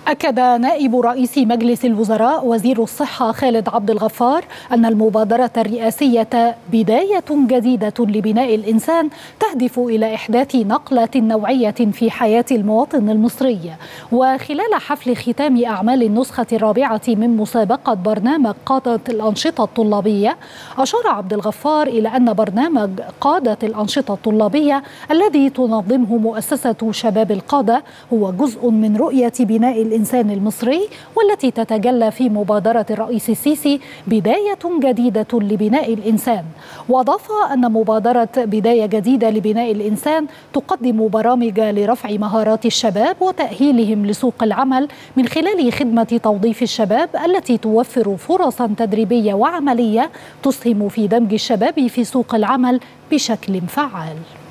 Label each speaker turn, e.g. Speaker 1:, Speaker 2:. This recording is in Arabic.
Speaker 1: أكد نائب رئيس مجلس الوزراء وزير الصحة خالد عبد الغفار أن المبادرة الرئاسية بداية جديدة لبناء الإنسان تهدف إلى إحداث نقلة نوعية في حياة المواطن المصري. وخلال حفل ختام أعمال النسخة الرابعة من مسابقة برنامج قادة الأنشطة الطلابية، أشار عبد الغفار إلى أن برنامج قادة الأنشطة الطلابية الذي تنظمه مؤسسة شباب القادة هو جزء من رؤية بناء الإنسان المصري، والتي تتجلى في مبادرة الرئيس السيسي بداية جديدة لبناء الإنسان. وأضاف أن مبادرة بداية جديدة لبناء الإنسان تقدم برامج لرفع مهارات الشباب وتأهيلهم لسوق العمل من خلال خدمة توظيف الشباب التي توفر فرصا تدريبية وعملية تسهم في دمج الشباب في سوق العمل بشكل فعال.